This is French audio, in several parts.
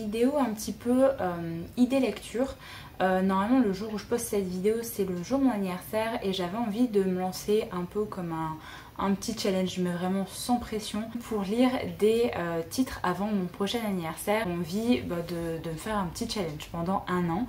vidéo un petit peu idée lecture. Normalement le jour où je poste cette vidéo c'est le jour de mon anniversaire et j'avais envie de me lancer un peu comme un petit challenge, mais vraiment sans pression, pour lire des titres avant mon prochain anniversaire. J'ai envie de me faire un petit challenge pendant un an.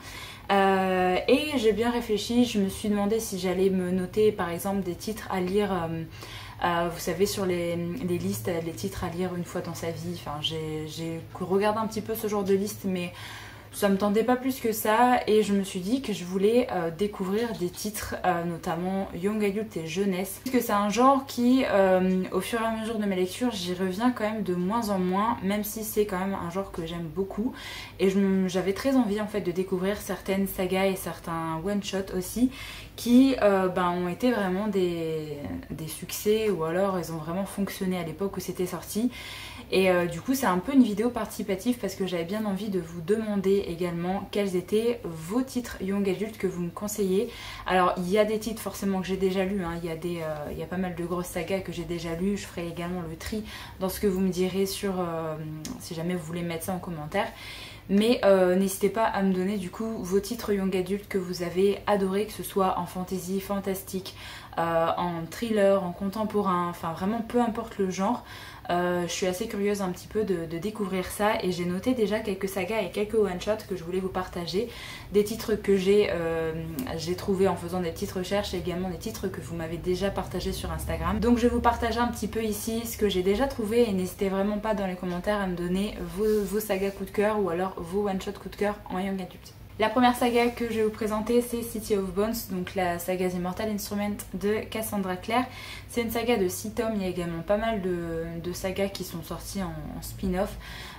Et j'ai bien réfléchi, je me suis demandé si j'allais me noter par exemple des titres à lire, vous savez, sur les listes, les titres à lire une fois dans sa vie. Enfin, j'ai regardé un petit peu ce genre de liste, mais ça me tentait pas plus que ça, et je me suis dit que je voulais découvrir des titres, notamment Young Adult et jeunesse. Parce que c'est un genre qui, au fur et à mesure de mes lectures, j'y reviens quand même de moins en moins, même si c'est quand même un genre que j'aime beaucoup. Et j'avais très envie en fait de découvrir certaines sagas et certains one-shots aussi, qui ont été vraiment des succès, ou alors ils ont vraiment fonctionné à l'époque où c'était sorti. Et du coup c'est un peu une vidéo participative parce que j'avais bien envie de vous demander également quels étaient vos titres Young Adult que vous me conseillez. Alors il y a des titres forcément que j'ai déjà lus, hein. Il y a pas mal de grosses sagas que j'ai déjà lues. Je ferai également le tri dans ce que vous me direz sur si jamais vous voulez mettre ça en commentaire. Mais n'hésitez pas à me donner du coup vos titres Young Adult que vous avez adorés, que ce soit en fantasy, fantastique, en thriller, en contemporain, enfin vraiment peu importe le genre. Je suis assez curieuse un petit peu de découvrir ça, et j'ai noté déjà quelques sagas et quelques one-shots que je voulais vous partager. Des titres que j'ai trouvés en faisant des petites recherches, et également des titres que vous m'avez déjà partagés sur Instagram. Donc je vais vous partager un petit peu ici ce que j'ai déjà trouvé, et n'hésitez vraiment pas dans les commentaires à me donner vos sagas coup de cœur ou alors vos one-shots coup de cœur en Young Adult. La première saga que je vais vous présenter, c'est City of Bones, donc la saga The Immortal Instrument de Cassandra Clare. C'est une saga de 6 tomes, il y a également pas mal de sagas qui sont sorties en spin-off.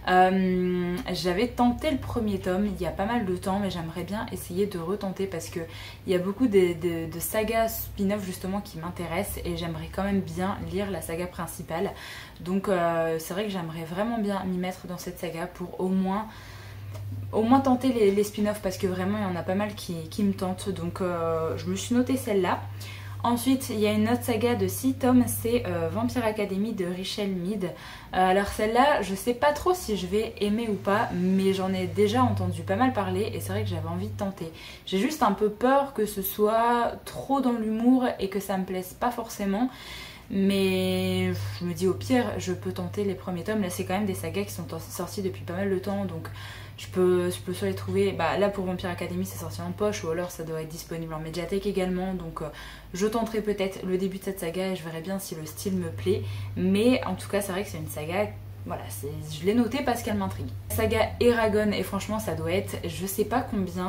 J'avais tenté le premier tome il y a pas mal de temps, mais j'aimerais bien essayer de retenter parce qu'il y a beaucoup de sagas spin-off justement qui m'intéressent, et j'aimerais quand même bien lire la saga principale. Donc c'est vrai que j'aimerais vraiment bien m'y mettre dans cette saga pour au moins tenter les spin-offs, parce que vraiment il y en a pas mal qui me tentent. Donc je me suis noté celle-là. Ensuite il y a une autre saga de 6 tomes, c'est Vampire Academy de Richelle Mead. Alors celle-là je sais pas trop si je vais aimer ou pas, mais j'en ai déjà entendu pas mal parler et c'est vrai que j'avais envie de tenter. J'ai juste un peu peur que ce soit trop dans l'humour et que ça me plaise pas forcément. Mais je me dis au pire je peux tenter les premiers tomes. Là c'est quand même des sagas qui sont sorties depuis pas mal de temps, donc je peux soit les trouver, là pour Vampire Academy c'est sorti en poche, ou alors ça doit être disponible en médiathèque également, donc je tenterai peut-être le début de cette saga et je verrai bien si le style me plaît. Mais en tout cas c'est vrai que c'est une saga, voilà, je l'ai notée parce qu'elle m'intrigue. Saga Eragon, et franchement ça doit être, je sais pas combien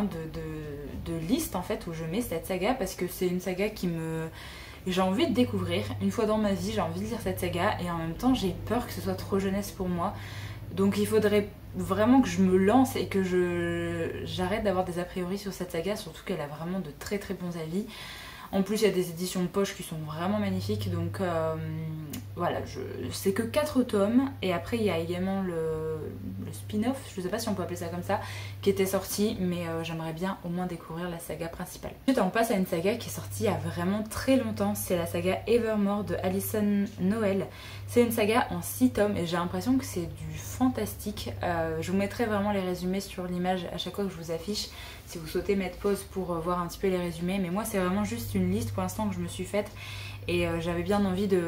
de listes en fait où je mets cette saga, parce que c'est une saga qui me... J'ai envie de découvrir, une fois dans ma vie j'ai envie de lire cette saga, et en même temps j'ai peur que ce soit trop jeunesse pour moi. Donc il faudrait vraiment que je me lance et que j'arrête d'avoir des a priori sur cette saga, surtout qu'elle a vraiment de très très bons avis. En plus il y a des éditions de poche qui sont vraiment magnifiques, donc voilà, c'est que 4 tomes, et après il y a également le spin-off, je sais pas si on peut appeler ça comme ça, qui était sorti, mais j'aimerais bien au moins découvrir la saga principale. Ensuite on passe à une saga qui est sortie il y a vraiment très longtemps, c'est la saga Evermore de Alyson Noël. C'est une saga en 6 tomes et j'ai l'impression que c'est du fantastique. Je vous mettrai vraiment les résumés sur l'image à chaque fois que je vous affiche, si vous souhaitez mettre pause pour voir un petit peu les résumés. Mais moi c'est vraiment juste une liste pour l'instant que je me suis faite, et j'avais bien envie de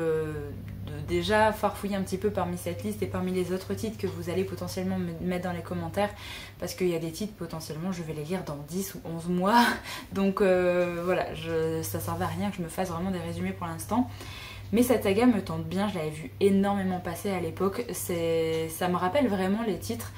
déjà farfouiller un petit peu parmi cette liste et parmi les autres titres que vous allez potentiellement me mettre dans les commentaires, parce qu'il y a des titres potentiellement je vais les lire dans 10 ou 11 mois. Donc voilà, ça servait à rien que je me fasse vraiment des résumés pour l'instant. Mais cette saga me tente bien, je l'avais vu énormément passer à l'époque. Ça me rappelle vraiment les titres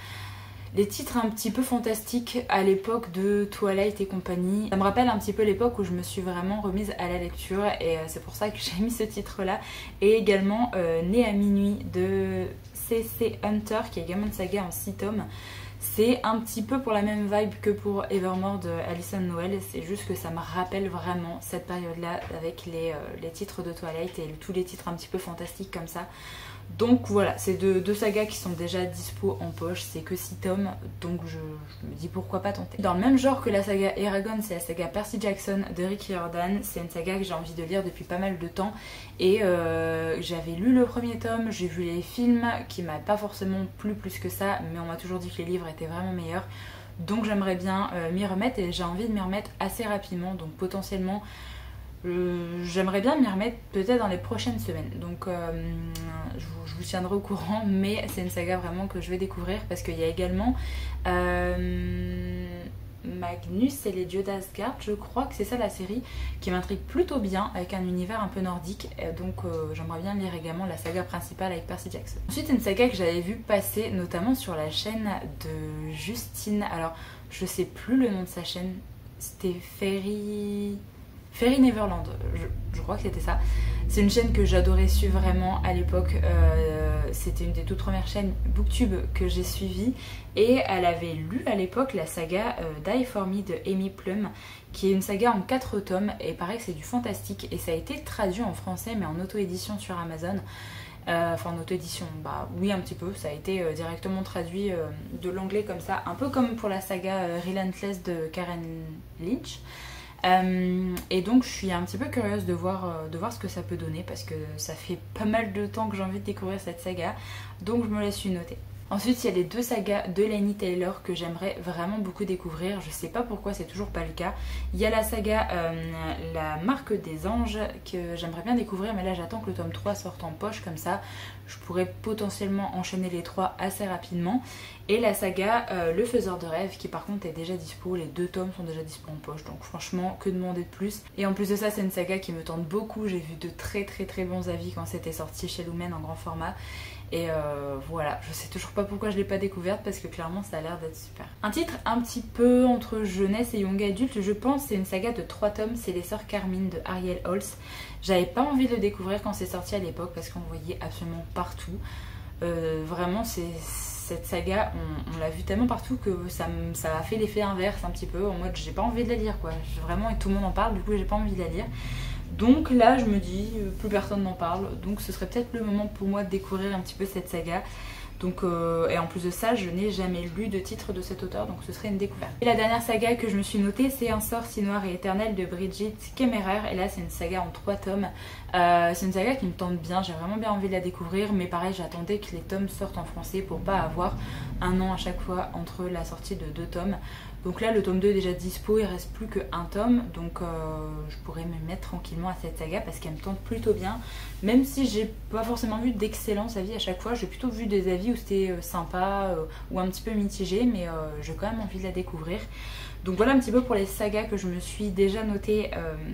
un petit peu fantastiques à l'époque de Twilight et compagnie. Ça me rappelle un petit peu l'époque où je me suis vraiment remise à la lecture, et c'est pour ça que j'ai mis ce titre là. Et également Né à minuit de C.C. Hunter, qui est également une saga en 6 tomes. C'est un petit peu pour la même vibe que pour Evermore de Alyson Noël, c'est juste que ça me rappelle vraiment cette période là avec les titres de Twilight et tous les titres un petit peu fantastiques comme ça. Donc voilà, c'est deux sagas qui sont déjà dispo en poche, c'est que 6 tomes, donc je me dis pourquoi pas tenter. Dans le même genre que la saga Eragon, c'est la saga Percy Jackson de Rick Riordan. C'est une saga que j'ai envie de lire depuis pas mal de temps et j'avais lu le premier tome, j'ai vu les films qui m'a pas forcément plu plus que ça, mais on m'a toujours dit que les livres étaient vraiment meilleurs. Donc j'aimerais bien m'y remettre et j'ai envie de m'y remettre assez rapidement, donc potentiellement j'aimerais bien m'y remettre peut-être dans les prochaines semaines. Donc je vous tiendrai au courant, mais c'est une saga vraiment que je vais découvrir parce qu'il y a également Magnus et les dieux d'Asgard, je crois que c'est ça la série, qui m'intrigue plutôt bien avec un univers un peu nordique. Donc j'aimerais bien lire également la saga principale avec Percy Jackson. Ensuite une saga que j'avais vu passer notamment sur la chaîne de Justine, alors je sais plus le nom de sa chaîne, c'était Fairy Neverland, je crois que c'était ça. C'est une chaîne que j'adorais suivre vraiment à l'époque. C'était une des toutes premières chaînes Booktube que j'ai suivies. Et elle avait lu à l'époque la saga Die For Me de Amy Plum, qui est une saga en 4 tomes. Et pareil, c'est du fantastique. Et ça a été traduit en français, mais en auto-édition sur Amazon. Enfin en auto-édition, bah oui un petit peu. Ça a été directement traduit de l'anglais comme ça. Un peu comme pour la saga Relentless de Karen Lynch. Et donc je suis un petit peu curieuse de voir ce que ça peut donner parce que ça fait pas mal de temps que j'ai envie de découvrir cette saga, donc je me la suis notée. Ensuite, il y a les 2 sagas de Laini Taylor que j'aimerais vraiment beaucoup découvrir. Je sais pas pourquoi c'est toujours pas le cas. Il y a la saga La Marque des Anges que j'aimerais bien découvrir, mais là j'attends que le tome 3 sorte en poche, comme ça je pourrais potentiellement enchaîner les 3 assez rapidement. Et la saga Le Faiseur de Rêves qui par contre est déjà dispo, les 2 tomes sont déjà dispo en poche, donc franchement que demander de plus. Et en plus de ça, c'est une saga qui me tente beaucoup. J'ai vu de très bons avis quand c'était sorti chez Lumen en grand format. Et voilà, je sais toujours pas pourquoi je l'ai pas découverte parce que clairement ça a l'air d'être super. Un titre un petit peu entre jeunesse et young adulte, je pense, c'est une saga de 3 tomes, c'est Les Sœurs Carmine de Ariel Holz. J'avais pas envie de le découvrir quand c'est sorti à l'époque parce qu'on voyait absolument partout. Vraiment, cette saga, on l'a vu tellement partout que ça a fait l'effet inverse un petit peu, en mode j'ai pas envie de la lire quoi. Vraiment, et tout le monde en parle, du coup j'ai pas envie de la lire. Donc là je me dis, plus personne n'en parle, donc ce serait peut-être le moment pour moi de découvrir un petit peu cette saga. Donc, et en plus de ça, je n'ai jamais lu de titre de cet auteur, donc ce serait une découverte. Et la dernière saga que je me suis notée, c'est Un sort si noir et éternel de Brigitte Kemmerer. Et là, c'est une saga en 3 tomes. C'est une saga qui me tente bien, j'ai vraiment bien envie de la découvrir. Mais pareil, j'attendais que les tomes sortent en français pour pas avoir un an à chaque fois entre la sortie de 2 tomes. Donc là, le tome 2 est déjà dispo, il reste plus qu'un tome. Donc je pourrais me mettre tranquillement à cette saga parce qu'elle me tente plutôt bien. Même si j'ai pas forcément vu d'excellents avis à chaque fois, j'ai plutôt vu des avis où c'était sympa ou un petit peu mitigé, mais j'ai quand même envie de la découvrir. Donc voilà un petit peu pour les sagas que je me suis déjà noté,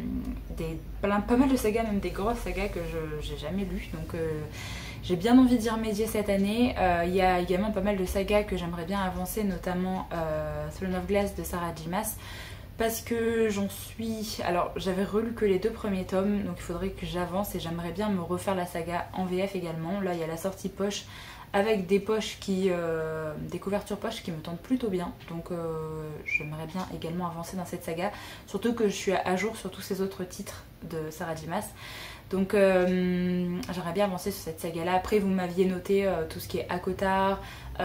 pas mal de sagas, même des grosses sagas que j'ai jamais lues. Donc j'ai bien envie d'y remédier cette année. Il y a également pas mal de sagas que j'aimerais bien avancer, notamment Throne of Glass de Sarah J. Maas. Parce que j'en suis... Alors j'avais relu que les 2 premiers tomes, donc il faudrait que j'avance et j'aimerais bien me refaire la saga en VF également. Là il y a la sortie poche avec des poches des couvertures poches qui me tentent plutôt bien. Donc j'aimerais bien également avancer dans cette saga. Surtout que je suis à jour sur tous ces autres titres de Sarah J. Maas. Donc j'aimerais bien avancer sur cette saga là. Après vous m'aviez noté tout ce qui est ACOTAR,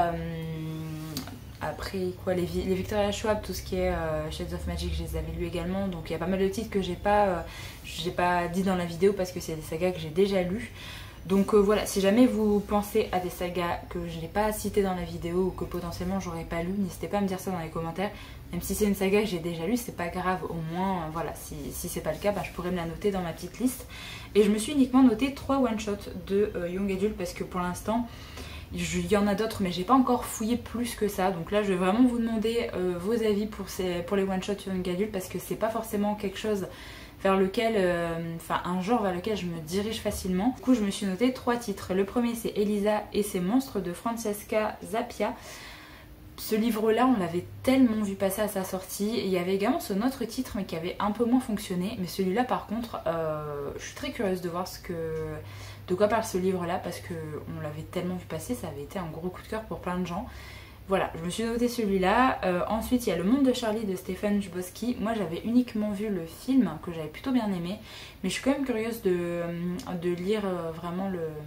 après quoi les Victoria Schwab, tout ce qui est Shades of Magic, je les avais lus également. Donc il y a pas mal de titres que j'ai pas dit dans la vidéo parce que c'est des sagas que j'ai déjà lus. Donc voilà, si jamais vous pensez à des sagas que je n'ai pas citées dans la vidéo ou que potentiellement j'aurais pas lu, n'hésitez pas à me dire ça dans les commentaires. Même si c'est une saga que j'ai déjà lue, c'est pas grave, au moins voilà, si c'est pas le cas, bah, je pourrais me la noter dans ma petite liste. Et je me suis uniquement noté 3 one-shots de Young Adult parce que pour l'instant, il y en a d'autres mais j'ai pas encore fouillé plus que ça. Donc là je vais vraiment vous demander vos avis pour les one-shots Young Adult parce que c'est pas forcément quelque chose vers lequel, un genre vers lequel je me dirige facilement. Du coup je me suis noté 3 titres. Le premier c'est Elisa et ses monstres de Francesca Zappia. Ce livre-là, on l'avait tellement vu passer à sa sortie. Et il y avait également son autre titre, mais qui avait un peu moins fonctionné. Mais celui-là, par contre, je suis très curieuse de voir de quoi parle ce livre-là, parce qu'on l'avait tellement vu passer, ça avait été un gros coup de cœur pour plein de gens. Voilà, je me suis noté celui-là. Ensuite, il y a Le Monde de Charlie de Stephen Chbosky. Moi, j'avais uniquement vu le film, que j'avais plutôt bien aimé. Mais je suis quand même curieuse de lire vraiment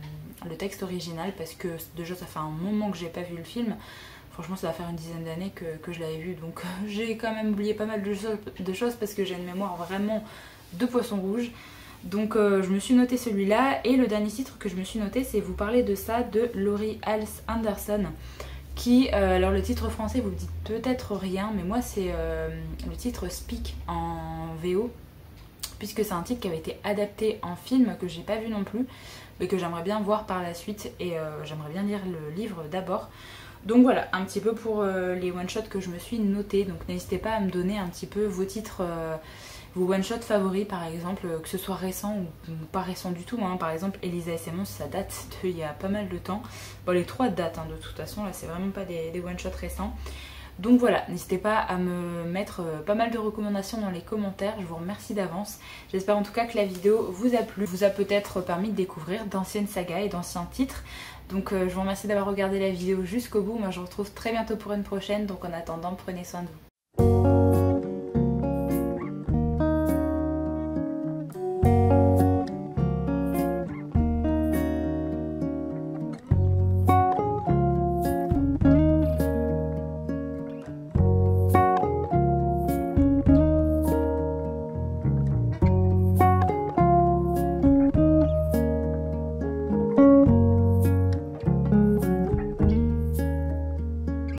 le texte original parce que déjà ça fait un moment que j'ai pas vu le film. Franchement ça va faire une dizaine d'années que je l'avais vu, donc j'ai quand même oublié pas mal de choses parce que j'ai une mémoire vraiment de poisson rouge. Donc je me suis noté celui-là, et le dernier titre que je me suis noté c'est Vous parlez de ça de Laurie Halse Anderson, qui, alors le titre français vous dit peut-être rien, mais moi c'est le titre Speak en VO, puisque c'est un titre qui avait été adapté en film que j'ai pas vu non plus, mais que j'aimerais bien voir par la suite, et j'aimerais bien lire le livre d'abord. Donc voilà, un petit peu pour les one-shots que je me suis noté. Donc n'hésitez pas à me donner un petit peu vos titres, vos one-shots favoris par exemple, que ce soit récent ou pas récent du tout. Hein. Par exemple, Elisa et ses monstres, ça date d'il y a pas mal de temps. Bon, les trois datent hein, de toute façon, là c'est vraiment pas des one-shots récents. Donc voilà, n'hésitez pas à me mettre pas mal de recommandations dans les commentaires, je vous remercie d'avance. J'espère en tout cas que la vidéo vous a plu, vous a peut-être permis de découvrir d'anciennes sagas et d'anciens titres. Donc je vous remercie d'avoir regardé la vidéo jusqu'au bout, moi je vous retrouve très bientôt pour une prochaine, donc en attendant prenez soin de vous.